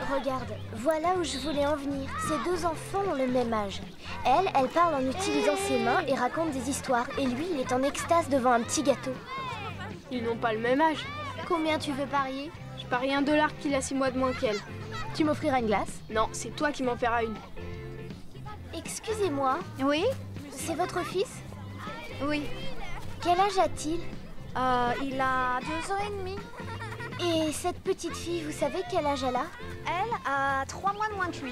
Regarde, voilà où je voulais en venir. Ces deux enfants ont le même âge. Elle parle en utilisant ses mains et raconte des histoires. Et lui, il est en extase devant un petit gâteau. Ils n'ont pas le même âge. Combien tu veux parier? Je parie $1 qu'il a 6 mois de moins qu'elle. Tu m'offriras une glace? Non, c'est toi qui m'en feras une. Excusez-moi, Oui? c'est votre fils? Oui. Quel âge a-t-il? Il a 2 ans et demi. Et cette petite fille, vous savez quel âge elle a? Elle a 3 mois de moins que lui.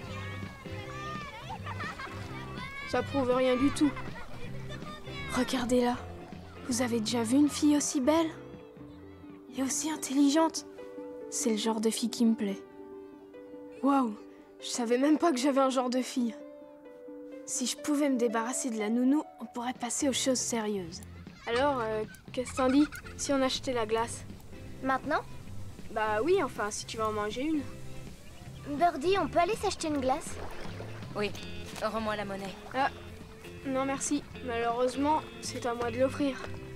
Ça prouve rien du tout. Regardez-la. Vous avez déjà vu une fille aussi belle? Et aussi intelligente? C'est le genre de fille qui me plaît. Waouh! Je savais même pas que j'avais un genre de fille. Si je pouvais me débarrasser de la nounou, on pourrait passer aux choses sérieuses. Alors, qu'est-ce que t'en dis si on achetait la glace? Maintenant? Bah oui, enfin, si tu veux en manger une. Birdie, on peut aller s'acheter une glace? Oui, rends-moi la monnaie. Ah, non merci. Malheureusement, c'est à moi de l'offrir.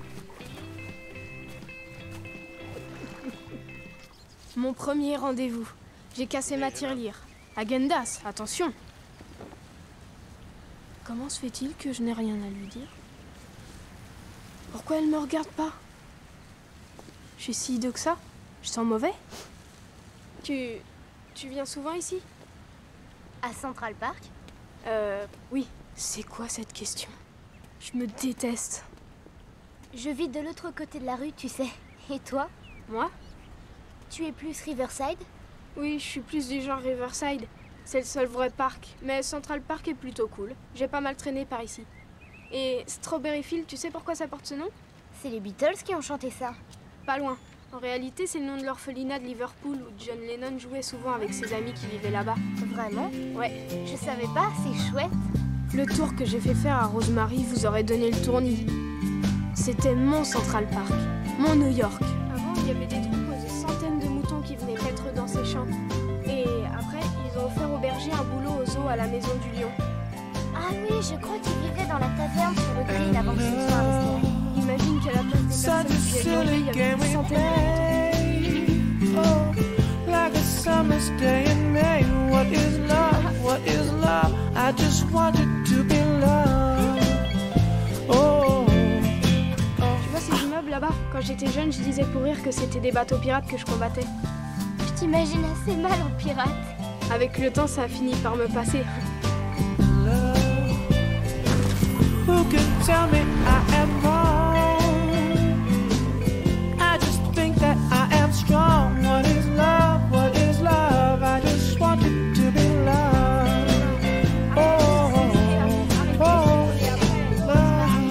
Mon premier rendez-vous. J'ai cassé ma tirelire. Agendas, attention! Comment se fait-il que je n'ai rien à lui dire? Pourquoi elle me regarde pas? Je suis si hideux que ça? Je sens mauvais? Tu viens souvent ici? À Central Park? Oui. C'est quoi cette question? Je me déteste. Je vis de l'autre côté de la rue, tu sais. Et toi? Moi? Tu es plus Riverside? Oui, je suis plus du genre Riverside. C'est le seul vrai parc, mais Central Park est plutôt cool. J'ai pas mal traîné par ici. Et Strawberry Field, tu sais pourquoi ça porte ce nom? C'est les Beatles qui ont chanté ça. Pas loin. En réalité, c'est le nom de l'orphelinat de Liverpool où John Lennon jouait souvent avec ses amis qui vivaient là-bas. Vraiment? Ouais. Je savais pas, c'est chouette. Le tour que j'ai fait faire à Rosemary vous aurait donné le tournis. C'était mon Central Park, mon New York. Avant, il y avait des troupeaux de centaines de moutons qui venaient paître dans ces champs. Et après, ils ont offert au berger un boulot au zoo à la Maison du Lion. Ah oui, je crois qu'il vivait dans la taverne sur le green avant que ce soit un restaurant. Imagine qu'à la place des personnes qui viennent manger, il y avait des centaines de moutons. Oh, like a summer's day in May. What is love? What is love? I just wanted to be loved. Oh. Tu vois ces immeubles là-bas? Quand j'étais jeune, je disais pour rire que c'était des bateaux pirates que je combattais. Je t'imagine assez mal en pirate. Avec le temps, ça a fini par me passer. Who can tell me I am wrong? I just think that I am strong. What is love? What is love? I just wanted to be loved. Oh, oh, love.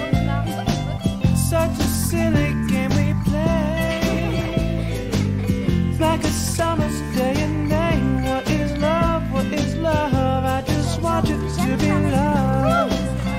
Such a silly game we play. Like a summer's day and night. What is love? What is love? I just wanted to be loved.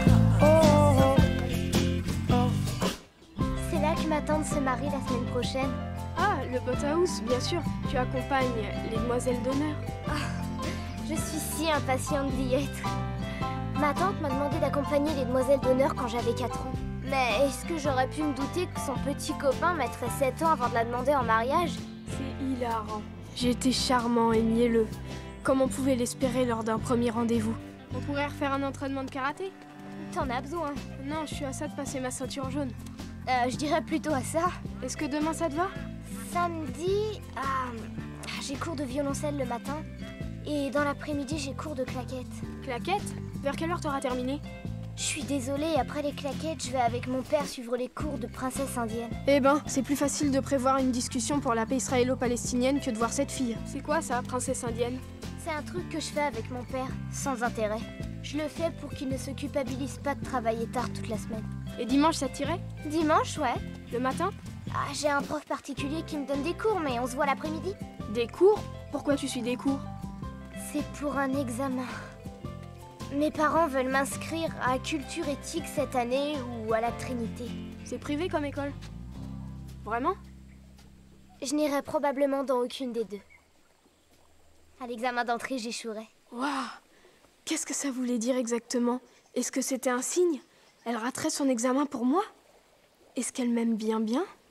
C'est là que ma tante se marie la semaine prochaine. Ah, le boathouse, bien sûr. Tu accompagnes les demoiselles d'honneur. Je suis si impatiente d'y être. Ma tante m'a demandé d'accompagner les demoiselles d'honneur quand j'avais 4 ans. Mais est-ce que j'aurais pu me douter que son petit copain mettrait 7 ans avant de la demander en mariage? C'est hilarant. J'ai été charmant et mielleux, comme on pouvait l'espérer lors d'un premier rendez-vous. On pourrait refaire un entraînement de karaté? T'en as besoin? Non, je suis à ça de passer ma ceinture jaune. Je dirais plutôt à ça. Est-ce que demain ça te va? Samedi, j'ai cours de violoncelle le matin. Et dans l'après-midi, j'ai cours de claquettes. Claquettes? Vers quelle heure t'auras terminé? Je suis désolée, après les claquettes, je vais avec mon père suivre les cours de princesse indienne. Eh ben, c'est plus facile de prévoir une discussion pour la paix israélo-palestinienne que de voir cette fille. C'est quoi ça, princesse indienne? C'est un truc que je fais avec mon père, sans intérêt. Je le fais pour qu'il ne se culpabilise pas de travailler tard toute la semaine. Et dimanche, ça t'irait? Dimanche, ouais. Le matin? J'ai un prof particulier qui me donne des cours, mais on se voit l'après-midi. Des cours? Pourquoi tu suis des cours? C'est pour un examen. Mes parents veulent m'inscrire à Culture Éthique cette année ou à la Trinité. C'est privé comme école? Vraiment? Je n'irai probablement dans aucune des deux. À l'examen d'entrée, j'échouerai. Waouh! Qu'est-ce que ça voulait dire exactement? Est-ce que c'était un signe? Elle raterait son examen pour moi? Est-ce qu'elle m'aime bien bien?